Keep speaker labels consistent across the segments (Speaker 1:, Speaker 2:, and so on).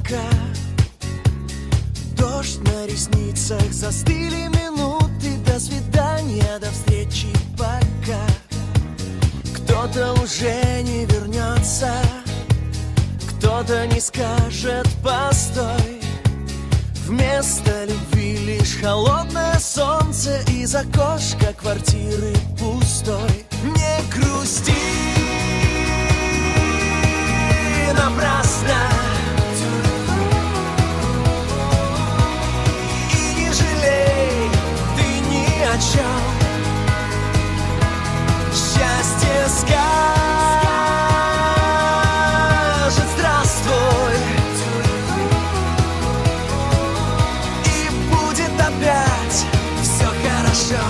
Speaker 1: пока. Дождь на ресницах, застыли минуты. До свидания, до встречи, пока. Кто-то уже не вернется, кто-то не скажет постой. Вместо любви лишь холодное солнце, из окошка квартиры пустой. Не грусти напрасно и не жалей ты ни о чем. Счастье скажет здравствуй, и будет опять все хорошо.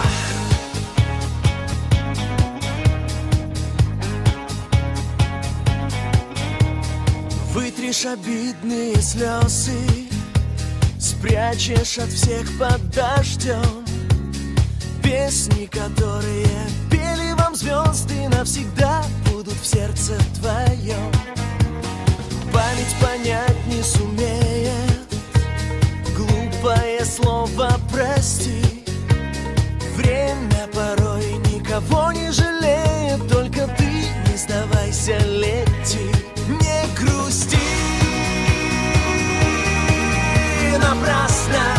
Speaker 1: Вытришь обидные слезы, спрячешь от всех под дождем. Песни, которые пели вам звезды, навсегда будут в сердце твоем. Память понять не сумеет глупое слово «прости». Время порой никого не жалеет, только ты не сдавайся, лети. Не грусти напрасно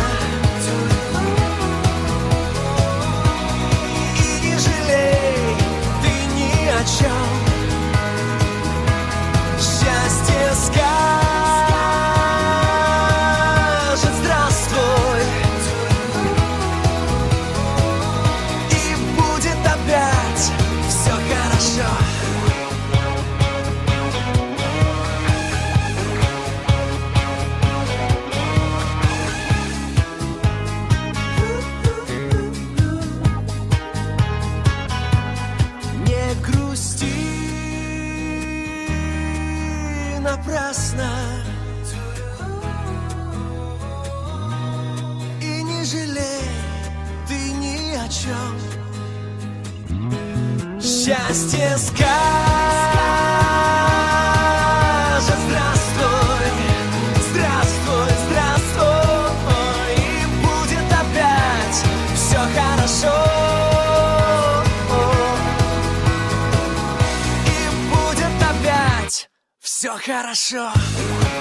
Speaker 1: и не жалей ты ни о чем. Счастье скажет здравствуй, и будет опять все хорошо. Напрасно и не жалей ты ни о чем. Счастье скажет здравствуй, здравствуй, здравствуй, и будет опять все хорошо. И будет опять все хорошо.